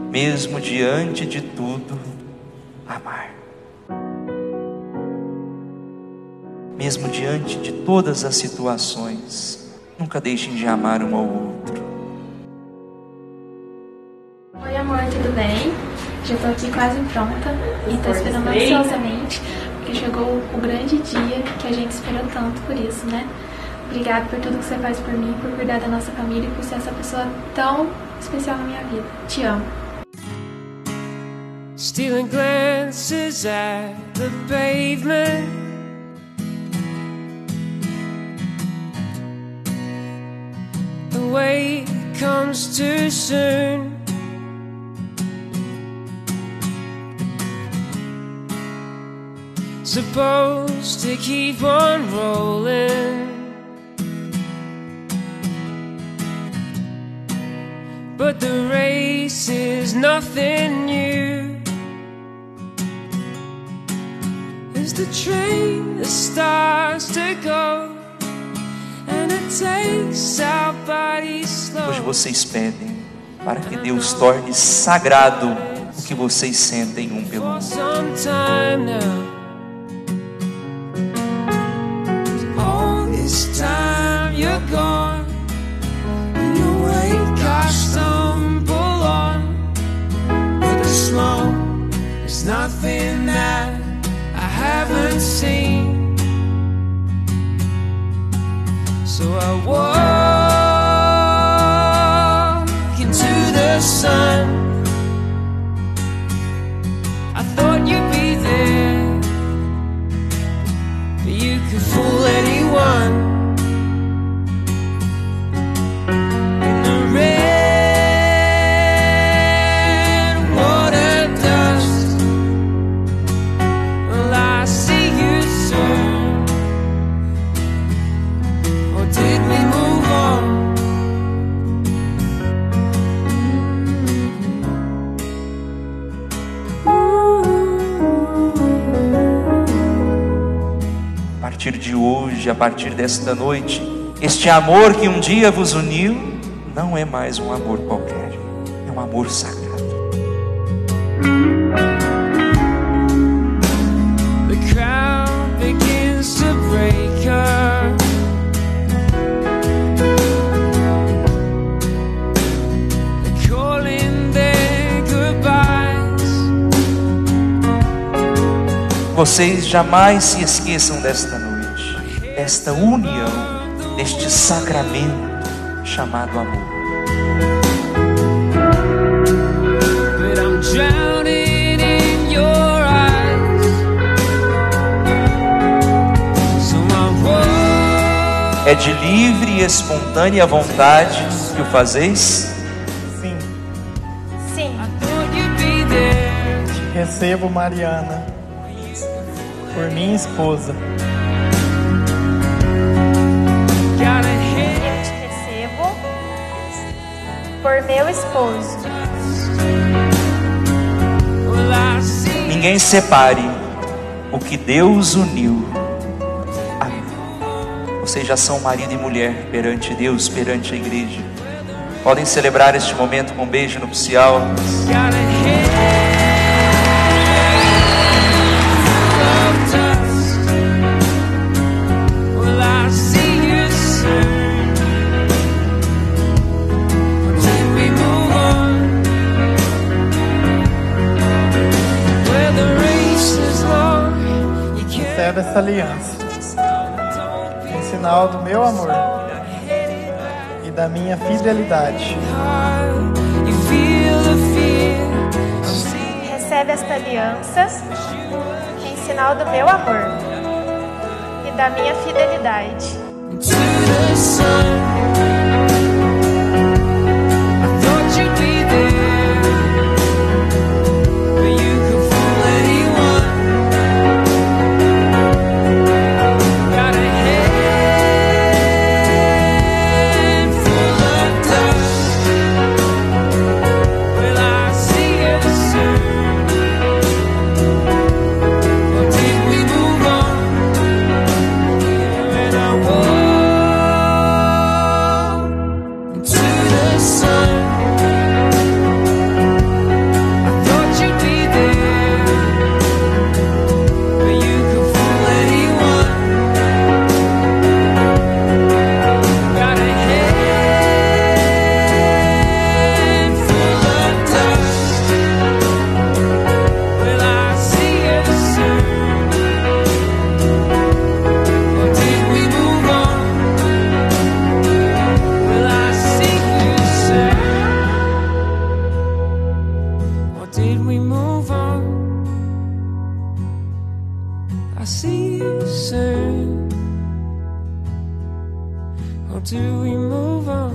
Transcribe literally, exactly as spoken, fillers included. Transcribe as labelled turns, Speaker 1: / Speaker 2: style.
Speaker 1: mesmo diante de tudo, amar. Mesmo diante de todas as situações, nunca deixem de amar um ao outro.
Speaker 2: Oi amor, tudo bem? Já tô aqui quase pronta e tô esperando ansiosamente, porque chegou o grande dia que a gente esperou tanto por isso, né? Obrigada por tudo que você faz por mim, por cuidar da nossa família e por ser essa pessoa tão especial na minha vida. Te amo.
Speaker 3: Stealing glances at the pavement, the way comes too soon. Supposed to keep on rolling, but the race is nothing new. As the train that starts to go, and it takes our bodies slow.
Speaker 1: Hoje vocês pedem para que Deus torne sagrado o que vocês sentem um pelo outro.
Speaker 3: Time you're gone, in your wake I stumble on, but the smoke is nothing that I haven't seen. So I walk into the sun. I thought you'd be there, but you could fool anyone.
Speaker 1: A partir de hoje, a partir desta noite, este amor que um dia vos uniu não é mais um amor qualquer, é um amor sagrado.
Speaker 3: The crowd begins to break up. They're calling their goodbyes.
Speaker 1: Vocês jamais se esqueçam desta noite, desta união, deste sacramento chamado amor.
Speaker 3: But I'm drowning in your eyes. So I walk.
Speaker 1: É de livre e espontânea vontade que o fazeis?
Speaker 4: Sim,
Speaker 2: Sim,
Speaker 3: I thought you'd be there.
Speaker 4: recebo Mariana por minha esposa.
Speaker 3: Got a
Speaker 2: eu
Speaker 3: head.
Speaker 2: te recebo por meu esposo.
Speaker 3: Well, I see.
Speaker 1: Ninguém separe o que Deus uniu. Amém. Vocês já são marido e mulher perante Deus, perante a igreja. Podem celebrar este momento com um beijo nupcial.
Speaker 3: Got a head. Well, I see you soon. Did we move on? Where the race is long, you can't
Speaker 4: Recebe essa aliança em sinal do meu amor e da minha fidelidade.
Speaker 3: hide. You feel the fear.
Speaker 2: Recebe esta aliança em sinal do meu amor e da minha fidelidade.
Speaker 3: To the sun. I thought you'd be there, but you could fool anyone. Got a head full of dust. Will I see you soon? Or did we move on? And I walk I see you soon. Or do we move on?